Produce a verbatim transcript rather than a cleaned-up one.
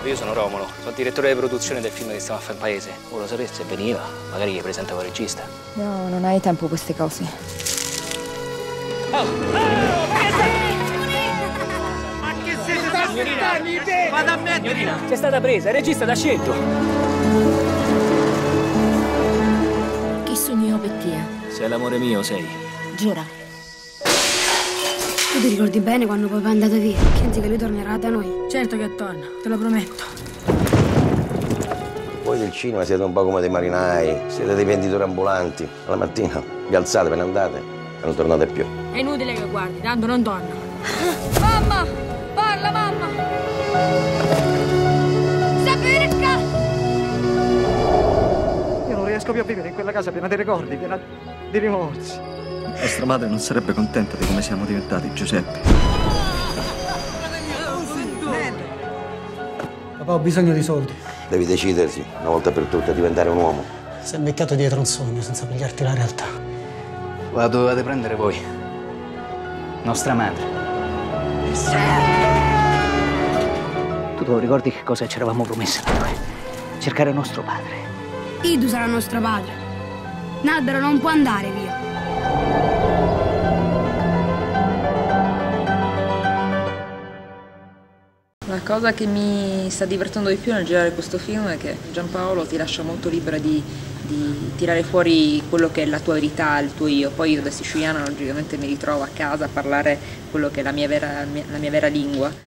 Io sono Romolo, sono il direttore di produzione del film che stiamo a fare in paese. Oh, lo sapessi se veniva, magari gli presentavo il regista. No, non hai tempo per queste cose. Oh! Oh! Ma che siete da signorina? Vado a mettere! C'è stata presa, il regista t'ha scelto. Che sogno ho per te? Sei l'amore mio, sei. Giura. Tu ti ricordi bene quando papà è andato via? Pensi che lui tornerà da noi? Certo che torna, te lo prometto. Voi del cinema siete un po' come dei marinai, siete dei venditori ambulanti. Alla mattina vi alzate, ve ne andate e non tornate più. È inutile che guardi, tanto non torna. Mamma! Parla, mamma! Sapirca! Io non riesco più a vivere in quella casa piena di ricordi, piena di rimorsi. Nostra madre non sarebbe contenta di come siamo diventati, Giuseppe. Papà, ho bisogno di soldi. Devi decidersi, una volta per tutte, a diventare un uomo. Sei beccato dietro un sogno senza pigliarti la realtà. La dovevate prendere voi. Nostra madre. Tu te lo ricordi che cosa ci eravamo promesse noi due? Cercare nostro padre. Idu sarà nostro padre. L'albero non può andare via. La cosa che mi sta divertendo di più nel girare questo film è che Giampaolo ti lascia molto libera di, di tirare fuori quello che è la tua verità, il tuo io. Poi io da siciliana logicamente mi ritrovo a casa a parlare quello che è la mia vera, la mia vera lingua.